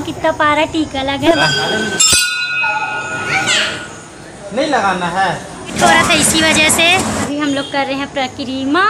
कितना प्यारा टीका लगा। नहीं लगाना है थोड़ा सा, इसी वजह से अभी हम लोग कर रहे हैं परिक्रमा।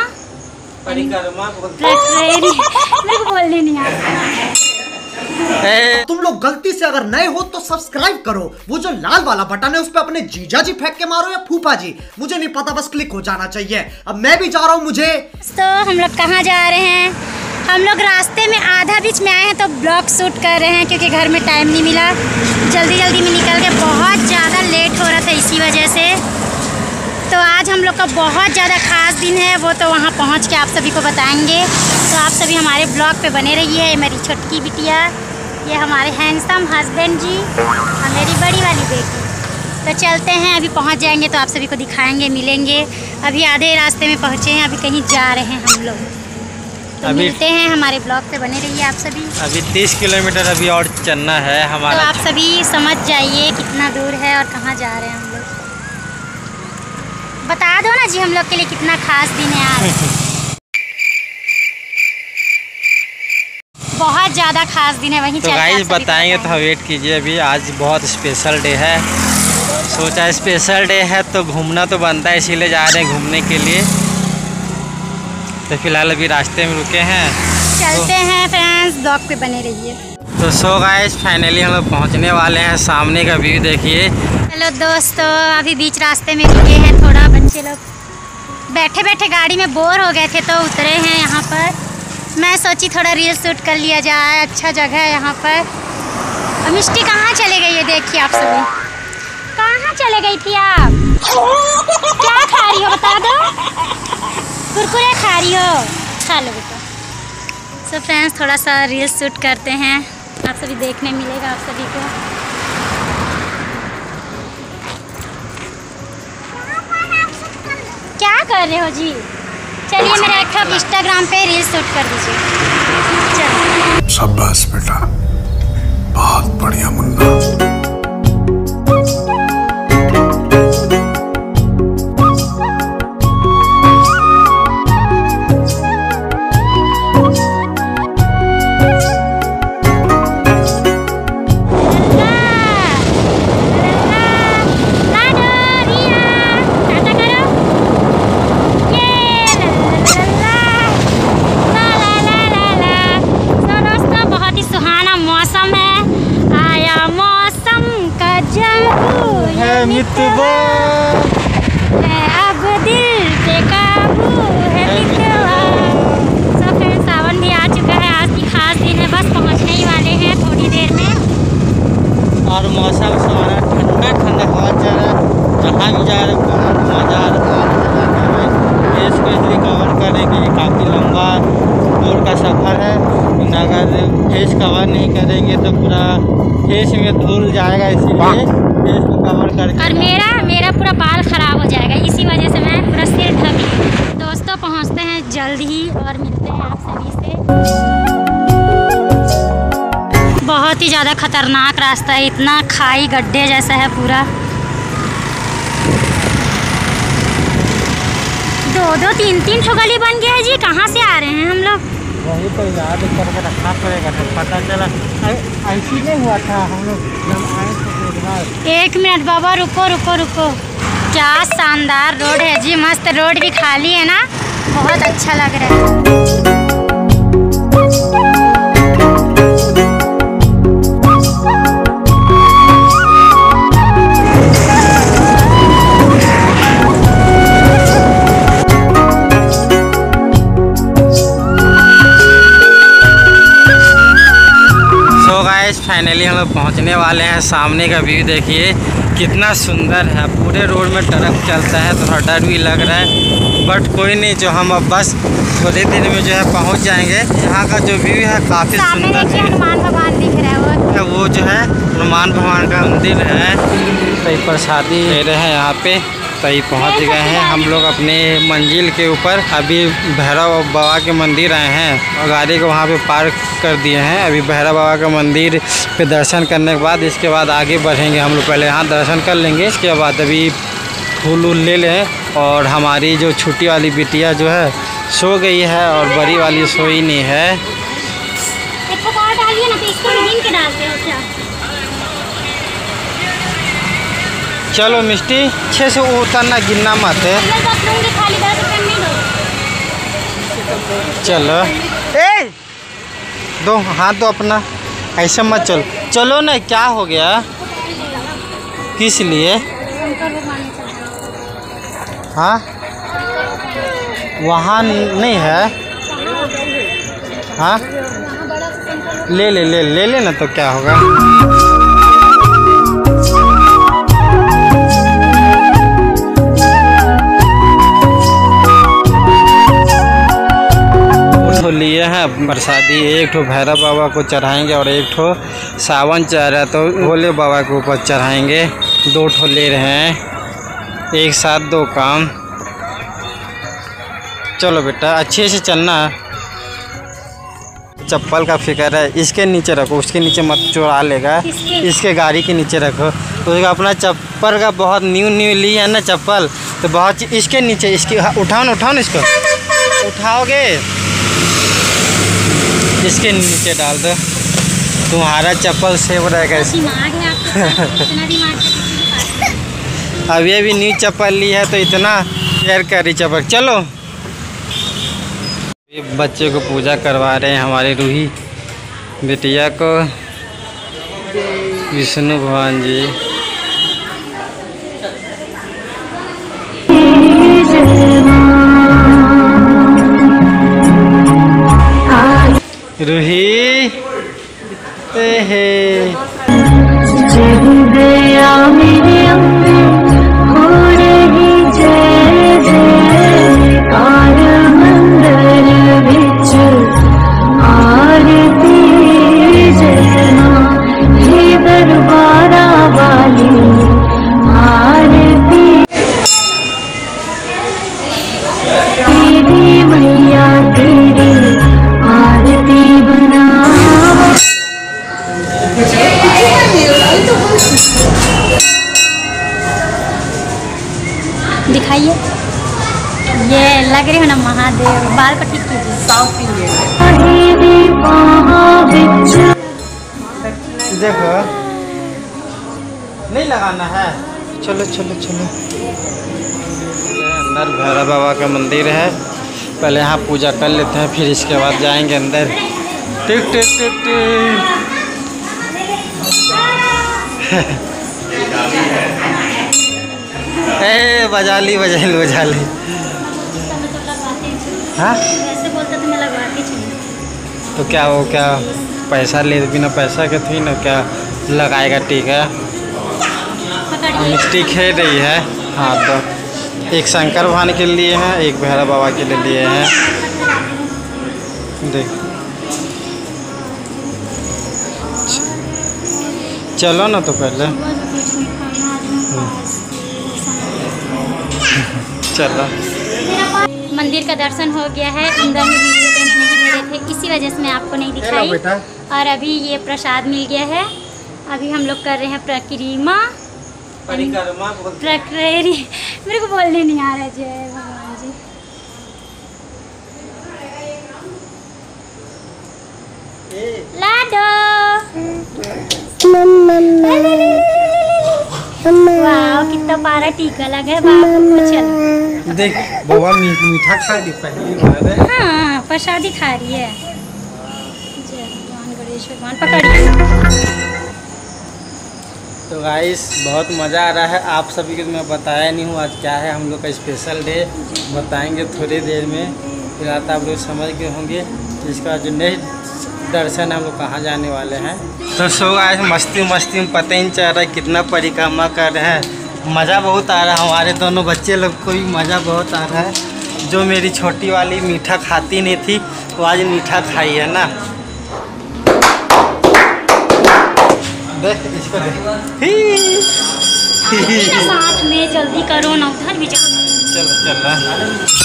बोलने नहीं आता। तुम लोग गलती से अगर नए हो तो सब्सक्राइब करो, वो जो लाल वाला बटन है उस पे अपने जीजा जी फेंक के मारो या फूफा जी, मुझे नहीं पता, बस क्लिक हो जाना चाहिए। अब मैं भी जा रहा हूँ। मुझे तो हम लोग कहाँ जा रहे हैं? हम लोग रास्ते में आधा बीच में आए हैं तो ब्लॉग शूट कर रहे हैं, क्योंकि घर में टाइम नहीं मिला। जल्दी जल्दी में निकल के बहुत ज़्यादा लेट हो रहा था इसी वजह से। तो आज हम लोग का बहुत ज़्यादा खास दिन है, वो तो वहाँ पहुँच के आप सभी को बताएंगे। तो आप सभी हमारे ब्लॉग पे बने रहिए। ये मेरी छोटकी बिटिया, ये हमारे हैंडसम हस्बैंड जी और मेरी बड़ी वाली बेटी। तो चलते हैं, अभी पहुँच जाएंगे तो आप सभी को दिखाएंगे, मिलेंगे। अभी आधे रास्ते में पहुँचे हैं, अभी कहीं जा रहे हैं हम लोग। तो अभी मिलते हैं, हमारे ब्लॉग पे बने रहिए आप सभी। अभी 30 किलोमीटर अभी और चलना है हमारा। तो आप सभी समझ जाइए कितना दूर है और कहाँ जा रहे हैं हम लोग। बता दो ना जी, हम लोग के लिए कितना खास दिन है आज। बहुत ज़्यादा खास दिन है, वहीं तो गाइस बताएंगे, तो वेट कीजिए। अभी आज बहुत स्पेशल डे है, सोचा स्पेशल डे है तो घूमना तो बनता है, इसीलिए जा रहे हैं घूमने के लिए। तो फिलहाल अभी रास्ते में रुके हैं, चलते हैं फ्रेंड्स, ब्लॉग पे बने रहिए। तो सो गाइस फाइनली हम लोग पहुँचने वाले हैं। सामने का व्यू देखिए। हेलो दोस्तों, अभी बीच रास्ते में रुके हैं। थोड़ा बच्चे लोग बैठे बैठे गाड़ी में बोर हो गए थे तो उतरे हैं यहाँ पर। मैं सोची थोड़ा रील शूट कर लिया जाए, अच्छा जगह है यहाँ पर। और मिष्टी कहाँ चले गई है? देखिए आप सभी, कहाँ चले गई थी आप? क्या खा रही हो बता दो? कुरकुरे खा रही हो? खा लो बेटा। सो फ्रेंड्स, थोड़ा सा रील शूट करते हैं, आप सभी देखने मिलेगा आप सभी को। क्या कर रहे हो जी? चलिए मेरा एक इंस्टाग्राम पे रील शूट कर दीजिए। शाबाश बेटा, बहुत बढ़िया मुन्ना। अब दिल पे काबू है मितवा। सब फ्रेंड्स, सावन भी आ चुका है, आज की खास दिन है, बस पहुंचने ही वाले हैं थोड़ी देर में। और मौसम सुहाना, ठंडा ठंडा हवा चल रहा है। जहाँ भी जा रहे हैं बहुत मज़ा आ रहा है। फेस को इसलिए कवर करेंगे, काफ़ी लंबा दूर का सफ़र है। अगर फेस कवर नहीं करेंगे तो पूरा फेस में धुल जाएगा, इसीलिए फेस को कवर करके। और मेरा पूरा बाल ख़राब हो जाएगा, इसी वजह से मैं पूरा सिर ढक ली। दोस्तों पहुंचते हैं जल्द ही और मिलते हैं आप सभी से। बहुत ही ज़्यादा खतरनाक रास्ता है, इतना खाई गड्ढे जैसा है पूरा। 2-2 3-3 ठो गली बन गया है जी। कहाँ से आ रहे हैं हम लोग? वही तो याद करके रखना पड़ेगा, तो पता चला ऐसी नहीं हुआ था हम लोग जब आए थे। एक मिनट बाबा, रुको रुको रुको। क्या शानदार रोड है जी, मस्त रोड भी खाली है ना, बहुत अच्छा लग रहा है। फाइनली हम लोग पहुंचने वाले हैं। सामने का व्यू देखिए कितना सुंदर है। पूरे रोड में ट्रक चलता है, थोड़ा डर भी लग रहा है, बट कोई नहीं, जो हम अब बस थोड़ी देर में जो है पहुंच जाएंगे। यहाँ का जो व्यू है काफ़ी सुंदर है। हनुमान भगवान दिख रहा है, वो जो है हनुमान भगवान का मंदिर है। तो प्रसादी ले रहे हैं यहाँ पे। तो पहुँच गए हैं हम लोग अपने मंजिल के ऊपर। अभी भैरव बाबा के मंदिर आए हैं और गाड़ी को वहाँ पे पार्क कर दिए हैं। अभी भैरव बाबा का मंदिर पे दर्शन करने के बाद इसके बाद आगे बढ़ेंगे हम लोग। पहले यहाँ दर्शन कर लेंगे, इसके बाद अभी फूल वूल ले लें। और हमारी जो छोटी वाली बिटिया जो है सो गई है और बड़ी वाली सोई नहीं है। एक और डालिए ना, तो इसको भी गिन के डालते हो क्या? चलो मिष्टी, अच्छे से उतरना, गिनना मत है। मैं बस लूँगी, खाली 10 रुपये में नहीं दो। चलो ए दो हाथ दो अपना, ऐसे मत चलो। चलो ना, क्या हो गया? किस लिए? हाँ वहाँ नहीं है? हाँ ले ले ले ले ले ना, तो क्या होगा। तो लिए हैं प्रसादी, एक ठो भैरव बाबा को चढ़ाएंगे और एक ठो सावन चढ़ रहा तो भोले बाबा के ऊपर चढ़ाएंगे। 2 ठो ले रहे हैं, एक साथ 2 काम। चलो बेटा, अच्छे से चलना। चप्पल का फिक्र है, इसके नीचे रखो, उसके नीचे मत, चुरा लेगा। इसके गाड़ी के नीचे रखो। तो अपना चप्पल का बहुत न्यू ली है ना चप्पल, तो बहुत इसके नीचे, इसकी उठाओ ना, उठाओ ना, इसको उठाओगे इसके नीचे डाल दो, तुम्हारा चप्पल सेव रहेगा। दिमाग है आपके पास, इतना दिमाग है। अब ये भी न्यू चप्पल ली है तो इतना केयर करी चप्पल। चलो, ये बच्चे को पूजा करवा रहे हैं हमारे रूही बिटिया को, विष्णु भगवान जी। रूही हे दिखाइए, ये लग रहे हो ना महादेव। बाल को ठीक कीजिए, साउथ देखो, नहीं लगाना है। चलो चलो चलो, अंदर भैरव बाबा का मंदिर है, पहले यहाँ पूजा कर लेते हैं, फिर इसके बाद जाएंगे अंदर। टिक टिक टिक टिक। ए बजा ली बजा ली बजा ली। हाँ वैसे बोलते तो मैं लगवाती थी। तो क्या वो क्या पैसा ले, बिना पैसा के थी ना, क्या लगाएगा? ठीक है, मिट्टी खेल रही है। हाँ तो एक शंकर भगवान के लिए हैं, एक भैरव बाबा के लिए हैं। देख चलो ना, तो पहले चलो। मंदिर का दर्शन हो गया है, अंदर में वीडियो लेने नहीं दे रहे थे, इसी वजह से मैं आपको नहीं दिखाई। और अभी ये प्रसाद मिल गया है, अभी हम लोग कर रहे हैं परिक्रमा। मेरे को बोलने नहीं आ रहा। जय भगवान जी। लाडो वाह, कितना प्यारा टीका लगा है बाबू को। चल देख बाबा मीठा खा ली पहली बार है। हाँ प्रसादी खा रही है। जय भगवान गणेश भगवान, पकड़िए। तो गाइस बहुत मज़ा आ रहा है। आप सभी को मैं बताया नहीं हूँ आज क्या है, हम लोग का स्पेशल डे बताएंगे थोड़ी देर में, फिर आता आप लोग समझ गए होंगे। इसका जो नेक्स्ट दर्शन हम लोग कहाँ जाने वाले हैं। तो सो गाइस मस्ती मस्ती में पता ही नहीं चल रहा है कितना परिक्रमा कर रहे हैं। मज़ा बहुत आ रहा है, हमारे दोनों बच्चे लोग को भी मज़ा बहुत आ रहा है। जो मेरी छोटी वाली मीठा खाती नहीं थी वो आज मीठा खाई है ना। देख इसको साथ में जल्दी करो ना, उधर भी जाना। चलो चल।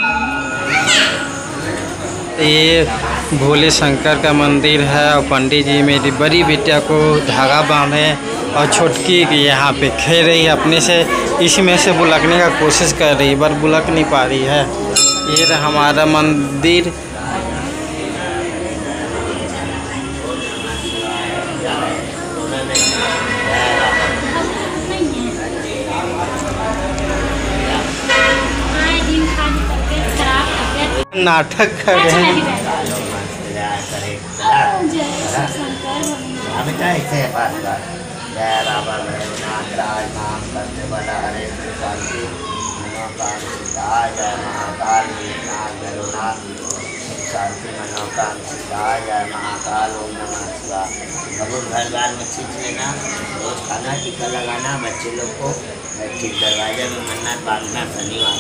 ये भोले शंकर का मंदिर है और पंडित जी मेरी बड़ी बेटिया को धागा बांधे और छोटकी यहाँ पे खेल रही है अपने से, इसमें से बुलकने का कोशिश कर रही है पर बुलक नहीं पा रही है। ये हमारा मंदिर नाटक कर रहे हैं। शांति मनोकाम सिद्धाय जय महाकाल ओम नमः शिवाय। घर बार में चीज लेना, रोज खाना टीका लगाना, बच्चे लोग को ठीक दरवाजे में मन्नत बांधना शनिवार।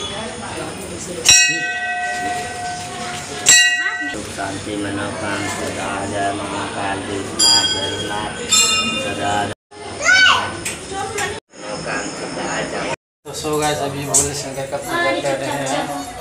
शांति मनोकाम सिद्धाय जय महाकाल विष्णुनाथ भैरवनाथ सदा मनोकाम सिद्धाय। तो सो गाइस अभी भोले शंकर का पूजा कर रहे हैं।